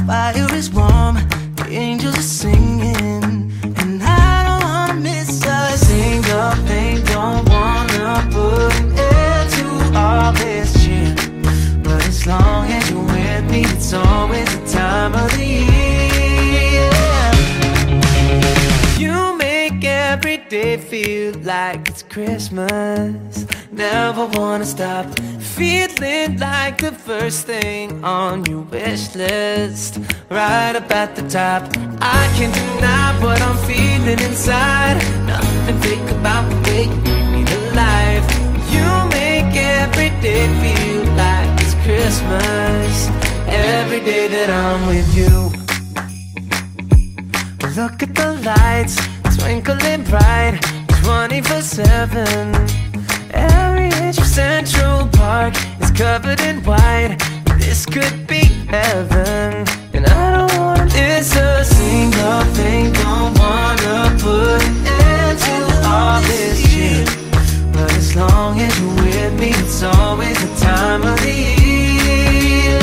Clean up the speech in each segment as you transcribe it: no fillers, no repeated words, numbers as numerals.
fire is warm, the angels are singing, and I don't wanna miss a single thing. Don't wanna put an end to all this cheer, but as long as you're with me, it's always the time of the year. You make every day feel like it's Christmas. Never wanna stop feeling like the first thing on your wish list, right up at the top. I can't deny what I'm feeling inside. Nothing fake about the way you bring me to life. You make every day feel like it's Christmas, every day that I'm with you. Look at the lights, twinkling bright, 24/7. Every inch of Central Park is covered in white. This could be heaven, and I don't wanna miss a single thing. Don't wanna put an end to all this year, but as long as you're with me, it's always the time of the year.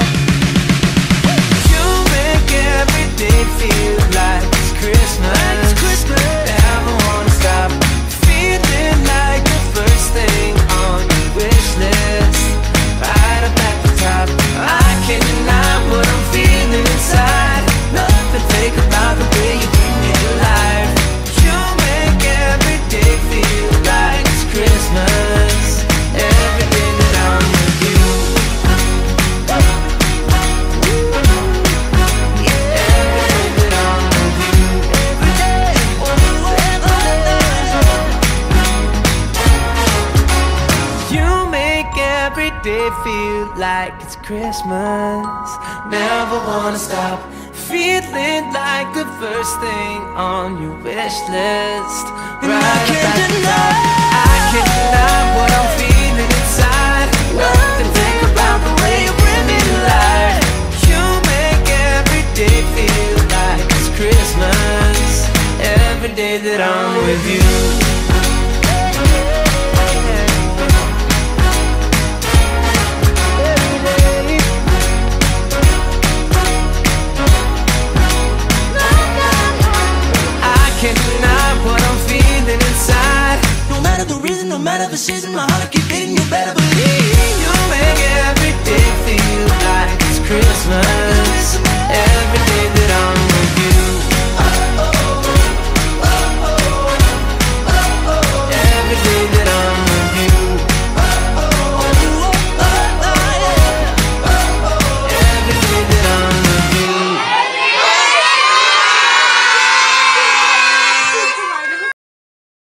You make every day feel like it's Christmas. Never wanna stop feeling like the first thing on your wish list, right up at the top. I can't deny what I'm feeling inside. Nothing fake about the way you bring me to life. You make every day feel like it's Christmas, every day that I'm with you. Every day feel like it's Christmas. Never wanna stop feeling like the first thing on your wish list, right up at the top. I can't deny what I'm feeling inside. Nothing fake about the way you bring me to life. You make every day feel like it's Christmas, every day that I'm with you. No matter the season, my heart keep beating, you better believe. You make every day feel like it's Christmas.